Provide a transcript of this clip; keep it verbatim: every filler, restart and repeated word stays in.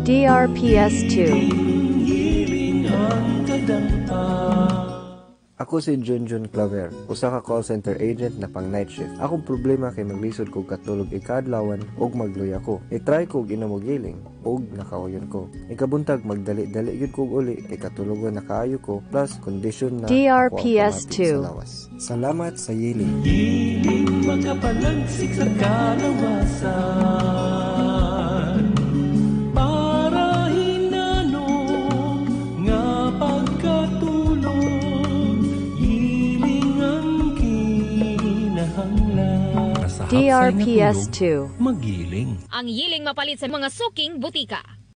D R P S two. Ako si Junjun Claver, usa ka call center agent na pang night shift. Akong problema kay maglisod kog katulog ikadlawan og magluya ko. I-try kog inamog giling og nakauyon ko. Ikabuntag magdali-dali gyud kog uli kay katulogon na kaayo ko plus condition na D R P S two. sa lawas. Salamat sa Yiling. Yiling makapalagsik sa kalawasan. Para hinanong nga pagkatulog. Yiling ang kinahanglan. D R P S two. Magiling. Ang Yiling mapalit sa mga suking butika.